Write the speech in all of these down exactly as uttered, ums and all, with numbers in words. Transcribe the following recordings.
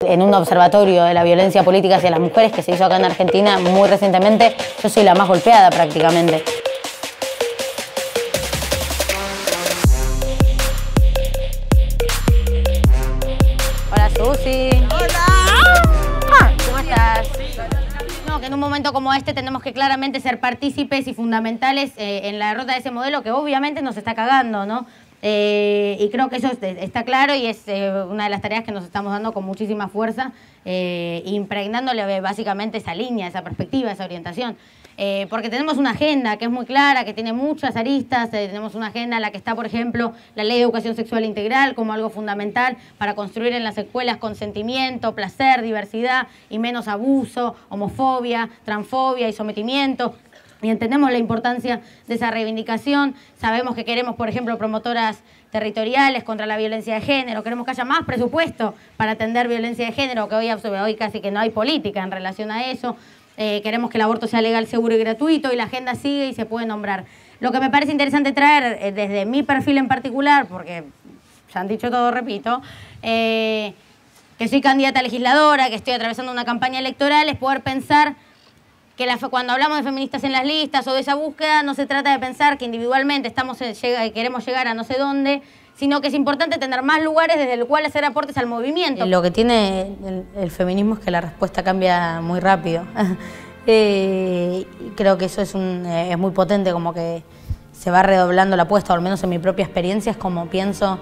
En un observatorio de la violencia política hacia las mujeres que se hizo acá en Argentina muy recientemente, yo soy la más golpeada prácticamente. Hola Susi. Hola. ¿Cómo estás? No, que en un momento como este tenemos que claramente ser partícipes y fundamentales eh, en la derrota de ese modelo que obviamente nos está cagando, ¿no? Eh, y creo que eso está claro y es eh, una de las tareas que nos estamos dando con muchísima fuerza, eh, impregnándole básicamente esa línea, esa perspectiva, esa orientación. Eh, porque tenemos una agenda que es muy clara, que tiene muchas aristas, eh, tenemos una agenda en la que está, por ejemplo, la Ley de Educación Sexual Integral como algo fundamental para construir en las escuelas consentimiento, placer, diversidad y menos abuso, homofobia, transfobia y sometimiento. Y entendemos la importancia de esa reivindicación. Sabemos que queremos, por ejemplo, promotoras territoriales contra la violencia de género. Queremos que haya más presupuesto para atender violencia de género, que hoy, hoy casi que no hay política en relación a eso. Eh, queremos que el aborto sea legal, seguro y gratuito, y la agenda sigue y se puede nombrar. Lo que me parece interesante traer, eh, desde mi perfil en particular, porque ya han dicho todo, repito, eh, que soy candidata a legisladora, que estoy atravesando una campaña electoral, es poder pensar que la, cuando hablamos de feministas en las listas o de esa búsqueda, no se trata de pensar que individualmente estamos en, llega, queremos llegar a no sé dónde, sino que es importante tener más lugares desde los cuales hacer aportes al movimiento. Lo que tiene el, el feminismo es que la respuesta cambia muy rápido. eh, creo que eso es, un, eh, es muy potente, como que se va redoblando la apuesta, o al menos en mi propia experiencia es como pienso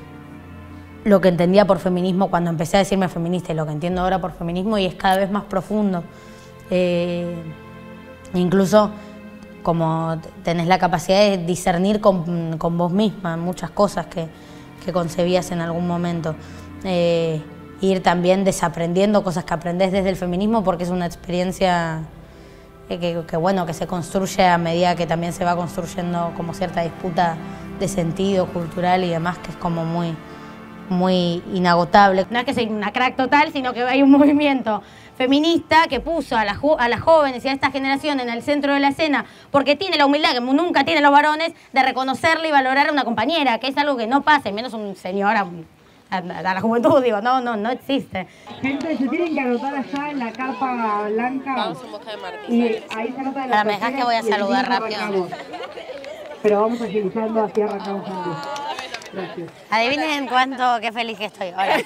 lo que entendía por feminismo cuando empecé a decirme feminista y lo que entiendo ahora por feminismo, y es cada vez más profundo. Eh, incluso como tenés la capacidad de discernir con, con vos misma muchas cosas que, que concebías en algún momento. Eh, ir también desaprendiendo cosas que aprendés desde el feminismo, porque es una experiencia que, que, que, bueno, que se construye a medida que también se va construyendo como cierta disputa de sentido cultural y demás, que es como muy, muy inagotable. No es que soy una crack total, sino que hay un movimiento feminista que puso a, la, a las jóvenes y a esta generación en el centro de la escena, porque tiene la humildad que nunca tienen los varones de reconocerle y valorar a una compañera, que es algo que no pasa, y menos un señor a, a, a la juventud, digo, no, no, no existe. Gente, se tienen que anotar allá en la capa blanca. Vamos en busca de Martín. Y ahí se anota de la. Ahora, ¿me dejás que voy a saludar rápido? Arrancamos. Pero vamos agilizando, así arrancamos antes. Gracias. Adivinen cuánto, qué feliz que estoy. Hola.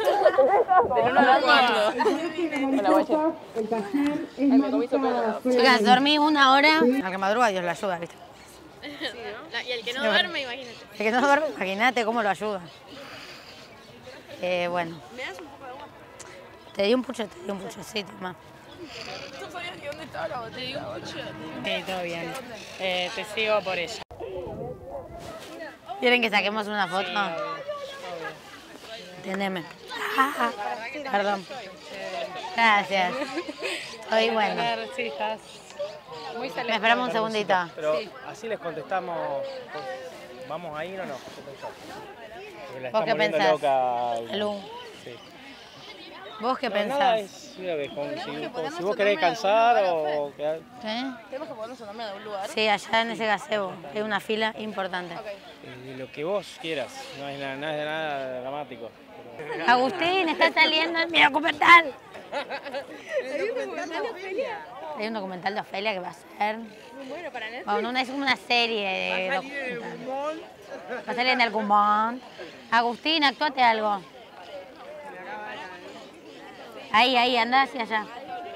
El taller es Marita. Chicas, dormí una hora. Al que madruga Dios la ayuda, ¿viste? Sí, ¿no? Y el que no duerme, imagínate. El que no duerme, imagínate cómo lo ayuda. Eh, bueno. ¿Me das un poco de agua? Te di un pucho, te di un pucho, sí, toma. ¿No sabías ni dónde estaba la botella? ¿Te di un pucho? Sí, todo bien. Eh, te sigo por ella. ¿Quieren que saquemos una foto? Sí, obvio, obvio. Entiéndeme. Ah, perdón. Gracias. Estoy bueno. Sí, estás muy ¿Me esperamos un segundito? Pero sí, así les contestamos, ¿vamos a ir o no? ¿Qué la ¿Vos qué pensás? Loca y... Lu. Sí. ¿Vos qué no, pensás? Nada, es, mira, con, si, si vos querés descansar o... Quedar... ¿Eh? ¿Tenemos que ponernos un nombre de un lugar? Sí, allá en ese gazebo. Hay una fila importante. Okay. Y lo que vos quieras, no es nada, nada, nada dramático. Pero... Agustín, está saliendo en mi documental. ¿Hay un documental de Ofelia? Hay un documental de Ofelia que va a ser... Muy bueno para Netflix. Bueno, una, es una serie de documentales. Va a salir en el Gumón. Agustín, actuate algo. Ahí, ahí, anda hacia allá.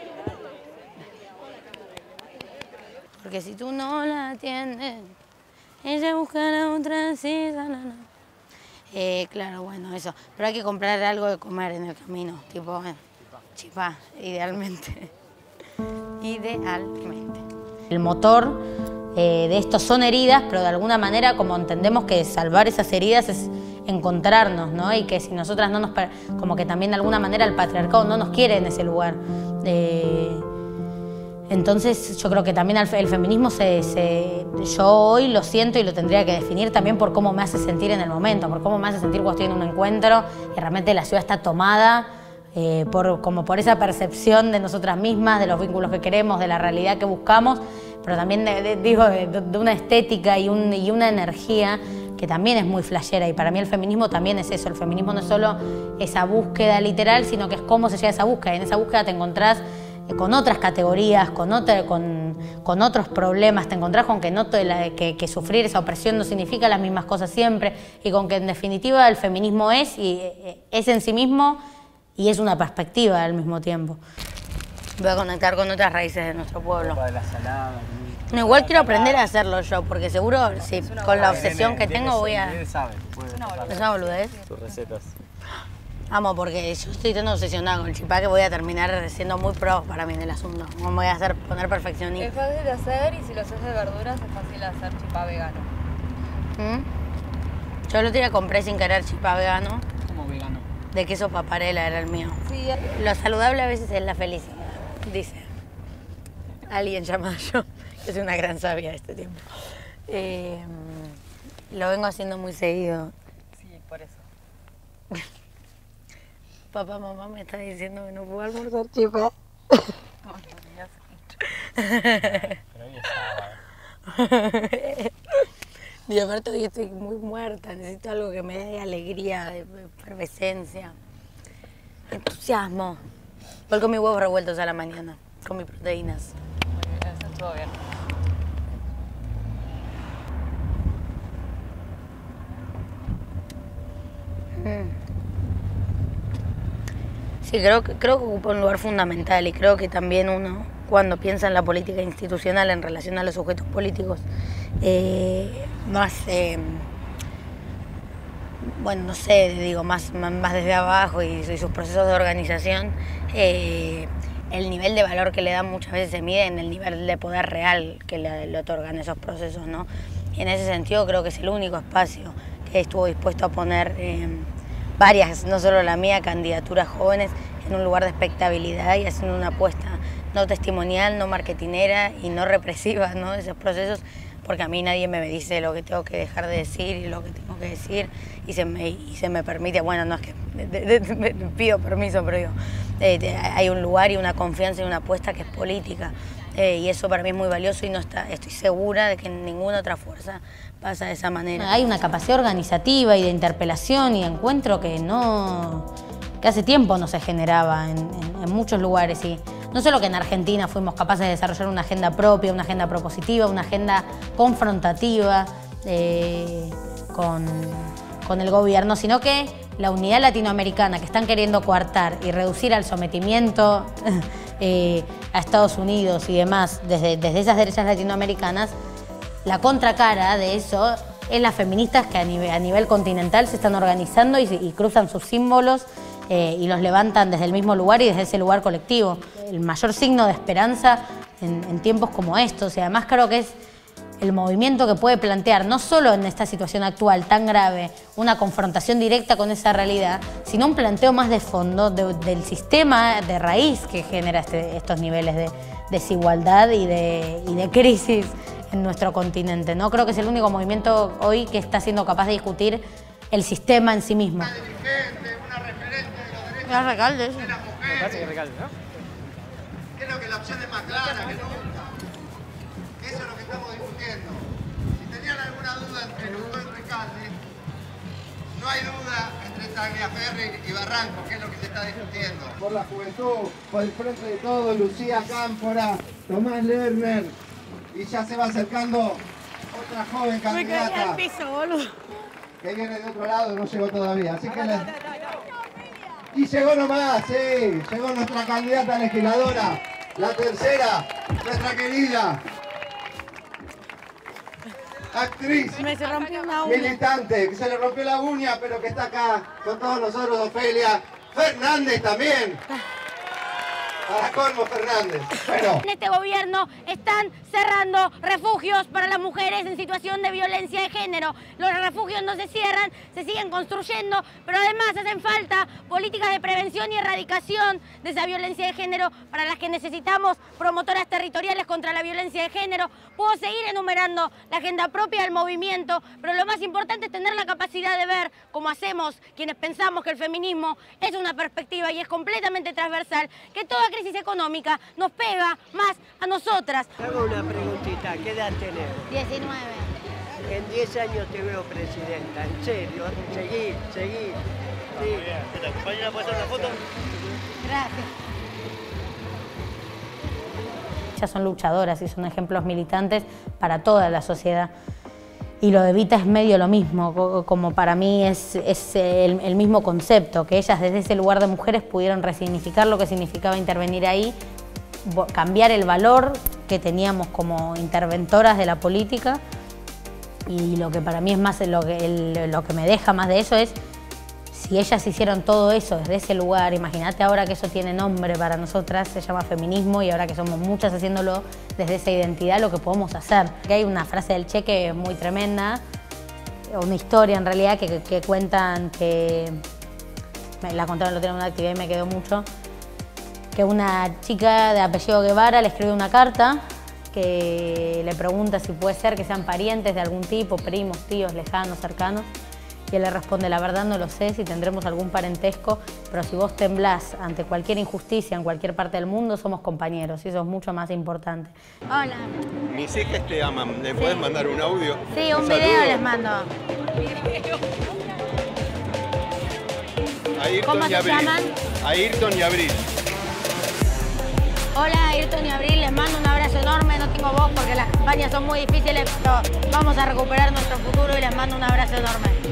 Porque si tú no la atiendes, ella buscará otra silla. No, no. Eh, claro, bueno, eso. Pero hay que comprar algo de comer en el camino, tipo eh, chipá, idealmente. Idealmente. El motor eh, de esto son heridas, pero de alguna manera, como entendemos que salvar esas heridas es encontrarnos, ¿no? Y que si nosotras no nos... como que también de alguna manera el patriarcado no nos quiere en ese lugar. Eh, entonces yo creo que también el feminismo se, se... yo hoy lo siento y lo tendría que definir también por cómo me hace sentir en el momento, por cómo me hace sentir cuando estoy en un encuentro y realmente la ciudad está tomada, eh, por, como por esa percepción de nosotras mismas, de los vínculos que queremos, de la realidad que buscamos, pero también de, de, digo, de, de una estética y, un, y una energía que también es muy flashera, y para mí el feminismo también es eso. El feminismo no es solo esa búsqueda literal, sino que es cómo se llega a esa búsqueda. Y en esa búsqueda te encontrás con otras categorías, con, otra, con, con otros problemas, te encontrás con que, no te la, que, que sufrir esa opresión no significa las mismas cosas siempre, y con que en definitiva el feminismo es, y es en sí mismo, y es una perspectiva al mismo tiempo. Voy a conectar con otras raíces de nuestro pueblo. De la salada. No, igual quiero aprender a hacerlo yo, porque seguro, sí, con la obsesión que tengo voy a... Él sabe, puede ¿Es una boludez? sus recetas. Amo, porque yo estoy tan obsesionada con el chipá que voy a terminar siendo muy pro para mí en el asunto. No me voy a hacer poner Es perfeccionista. fácil de hacer y si lo haces de verduras es fácil hacer chipá vegano. ¿Mm? Yo el otro día compré sin querer chipá vegano. ¿Cómo vegano? De queso paparela era el mío. Sí, Lo saludable a veces es la felicidad, dice alguien llamado yo, que soy una gran sabia de este tiempo. Eh, lo vengo haciendo muy seguido. sí, por eso. Papá, mamá me está diciendo que no puedo almorzar chipá. Pero hoy es sábado. Y aparte hoy estoy muy muerta, necesito algo que me dé alegría, de efervescencia, entusiasmo. Voy con mis huevos revueltos a la mañana, con mis proteínas. Muy bien, eso estuvo bien. Sí, creo que, creo que ocupa un lugar fundamental, y creo que también uno, cuando piensa en la política institucional en relación a los sujetos políticos, eh, más, eh, bueno, no sé, digo, más, más, más desde abajo y, y sus procesos de organización, eh, el nivel de valor que le dan muchas veces se mide en el nivel de poder real que le, le otorgan esos procesos, ¿no? Y en ese sentido creo que es el único espacio que estuvo dispuesto a poner eh, varias, no solo la mía, candidaturas jóvenes en un lugar de expectabilidad y haciendo una apuesta no testimonial, no marketinera y no represiva, ¿no? De esos procesos, porque a mí nadie me dice lo que tengo que dejar de decir y lo que tengo que decir, y se me, y se me permite, bueno, no es que de, de, de, me pido permiso, pero digo, eh, de, hay un lugar y una confianza y una apuesta que es política, eh, y eso para mí es muy valioso, y no está, estoy segura de que ninguna otra fuerza pasa de esa manera. Hay una capacidad organizativa y de interpelación y de encuentro que no, que hace tiempo no se generaba en, en, en muchos lugares, y no solo que en Argentina fuimos capaces de desarrollar una agenda propia, una agenda propositiva, una agenda confrontativa eh, con, con el gobierno, sino que la unidad latinoamericana que están queriendo coartar y reducir al sometimiento eh, a Estados Unidos y demás desde, desde esas derechas latinoamericanas, la contracara de eso es las feministas que a nivel, a nivel continental se están organizando y, y cruzan sus símbolos eh, y los levantan desde el mismo lugar y desde ese lugar colectivo. El mayor signo de esperanza en, en tiempos como estos, y además creo que es el movimiento que puede plantear, no solo en esta situación actual tan grave, una confrontación directa con esa realidad, sino un planteo más de fondo de, del sistema de raíz que genera este, estos niveles de desigualdad y de, y de crisis en nuestro continente, ¿no? Creo que es el único movimiento hoy que está siendo capaz de discutir el sistema en sí mismo. Una dirigente, una referente de los derechos Es Recalde eso. de las Me parece que mujeres. Recalde, ¿no? Creo que la opción es más clara que nunca. Eso es lo que estamos discutiendo. Si tenían alguna duda entre Lujó y Recalde, no hay duda entre Tagliaferri y Barranco, que es lo que se está discutiendo. Por la juventud, por el frente de todos, Lucía Cámpora, Tomás Lerner, y ya se va acercando otra joven candidata. Que viene de otro lado, no llegó todavía. Así que les... Y llegó nomás, sí, llegó nuestra candidata legisladora, la tercera, nuestra querida actriz, militante, que se le rompió la uña, pero que está acá con todos nosotros, Ofelia Fernández también. Para colmo, Fernández. Bueno. En este gobierno están cerrando refugios para las mujeres en situación de violencia de género. Los refugios no se cierran, se siguen construyendo, pero además hacen falta políticas de prevención y erradicación de esa violencia de género, para las que necesitamos promotoras territoriales contra la violencia de género. Puedo seguir enumerando la agenda propia del movimiento, pero lo más importante es tener la capacidad de ver, como hacemos quienes pensamos que el feminismo es una perspectiva y es completamente transversal, que toda crisis económica nos pega más a nosotras. Te hago una preguntita, ¿qué edad tenés? diecinueve. En diez años te veo presidenta, en serio. Seguir, seguir. Sí. Compañera, ¿puede hacer una foto? Gracias. Ellas son luchadoras y son ejemplos militantes para toda la sociedad. Y lo de Evita es medio lo mismo, como para mí es, es el, el mismo concepto, que ellas desde ese lugar de mujeres pudieron resignificar lo que significaba intervenir ahí, cambiar el valor que teníamos como interventoras de la política. Y lo que para mí es más, lo que, el, lo que me deja más de eso es, si ellas hicieron todo eso desde ese lugar, imagínate ahora que eso tiene nombre para nosotras, se llama feminismo, y ahora que somos muchas haciéndolo desde esa identidad, lo que podemos hacer. Que hay una frase del Che que es muy tremenda, una historia en realidad que, que cuentan, que me la contaron el otro día en una actividad y me quedó mucho, que una chica de apellido Guevara le escribe una carta que le pregunta si puede ser que sean parientes de algún tipo, primos, tíos, lejanos, cercanos. Y él le responde, la verdad no lo sé, si tendremos algún parentesco, pero si vos temblás ante cualquier injusticia en cualquier parte del mundo, somos compañeros, y eso es mucho más importante. Hola. Mis hijas te aman, ¿le sí. puedes mandar un audio? Sí, un, un video saludo. Les mando. Ayrton ¿Cómo y se Abril. llaman? Ayrton y Abril. Hola, Ayrton y Abril, les mando un abrazo enorme, no tengo voz porque las campañas son muy difíciles, pero vamos a recuperar nuestro futuro y les mando un abrazo enorme.